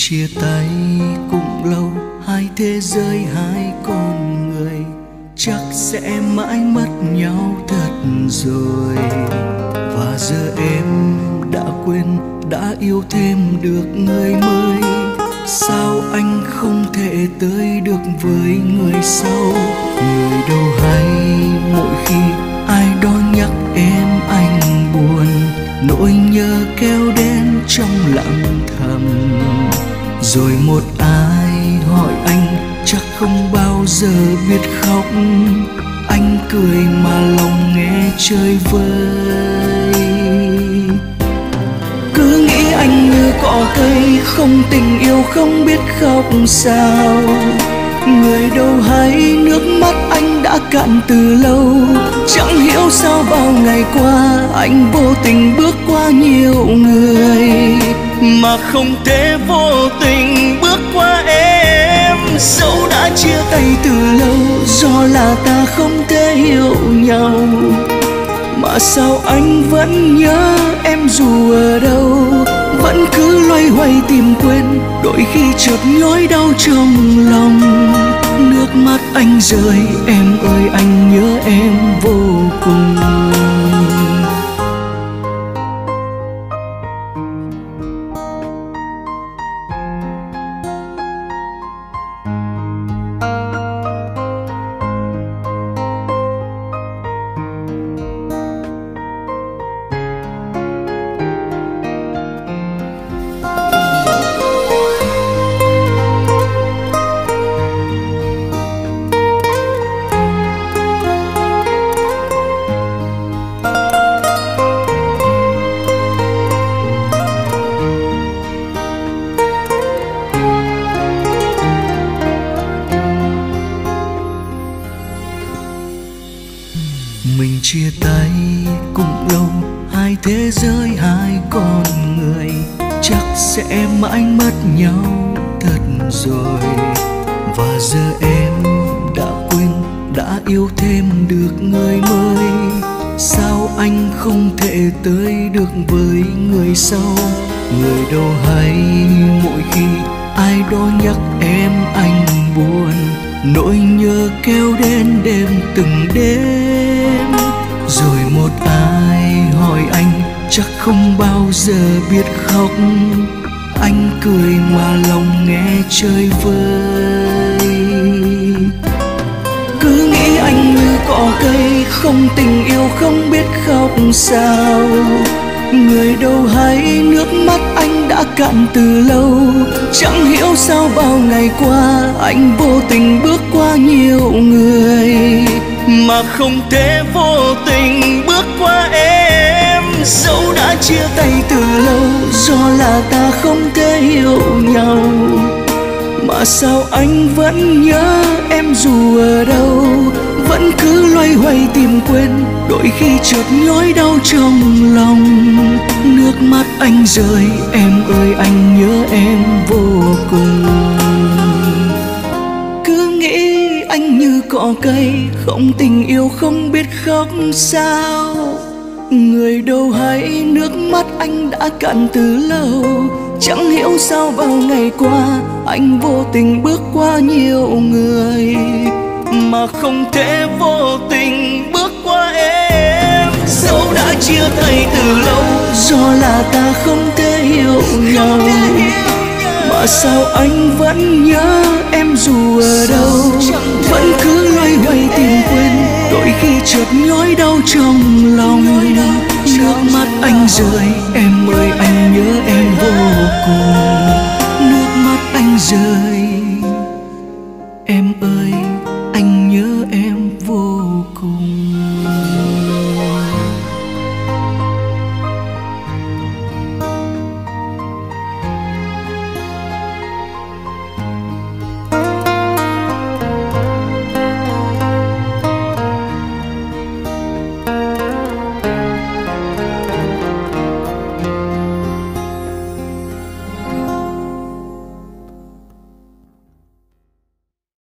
chia tay cũng lâu, hai thế giới hai con người chắc sẽ mãi mất nhau thật rồi. Và giờ em đã quên, đã yêu thêm được người mới. Sao anh không thể tới được với người sau? Người đâu hay mỗi khi ai đó nhắc em anh buồn, nỗi nhớ kéo đến trong lặng thầm. Rồi một ai hỏi anh chắc không bao giờ biết khóc. Anh cười mà lòng nghe chơi vơi. Cứ nghĩ anh như cỏ cây không tình yêu không biết khóc sao. Người đâu hay nước mắt anh đã cạn từ lâu. Chẳng hiểu sao bao ngày qua anh vô tình bước qua nhiều người, mà không thể vô tình bước qua em. Dẫu đã chia tay từ lâu, do là ta không thể hiểu nhau, mà sao anh vẫn nhớ em dù ở đâu. Vẫn cứ loay hoay tìm quên, đôi khi chợt nhói đau trong lòng. Nước mắt anh rơi, em ơi anh nhớ em vô cùng. Mình chia tay cũng lâu, hai thế giới hai con người chắc sẽ mãi mất nhau thật rồi. Và giờ em đã quên, đã yêu thêm được người mới. Sao anh không thể tới được với người sau? Người đâu hay mỗi khi ai đó nhắc em anh buồn, nỗi nhớ kéo đến đêm từng đêm. Rồi một ai hỏi anh chắc không bao giờ biết khóc. Anh cười mà lòng nghe chơi vơi. Cứ nghĩ anh như cỏ cây không tình yêu không biết khóc sao. Người đâu hay nước mắt anh đã cạn từ lâu. Chẳng hiểu sao bao ngày qua anh vô tình bước qua nhiều người, mà không thể vô tình bước qua em. Dẫu đã chia tay từ lâu, do là ta không thể hiểu nhau, mà sao anh vẫn nhớ em dù ở đâu. Vẫn cứ loay hoay tìm quên, đôi khi chợt nhói đau trong lòng. Nước mắt anh rơi, em ơi anh nhớ em vô cùng. Cứ nghĩ anh như cỏ cây không tình yêu không biết khóc sao. Người đâu hay nước mắt anh đã cạn từ lâu. Chẳng hiểu sao bao ngày qua anh vô tình bước qua nhiều người, mà không thể vô tình bước qua em. Dẫu đã chia tay từ lâu, do là ta không thể hiểu nhau, mà sao anh vẫn nhớ em dù ở đâu. Vẫn cứ loay hoay tìm quên, đôi khi chợt nhói đau trong lòng. Nước mắt anh rơi, em ơi anh nhớ em vô cùng. Nước mắt anh rơi,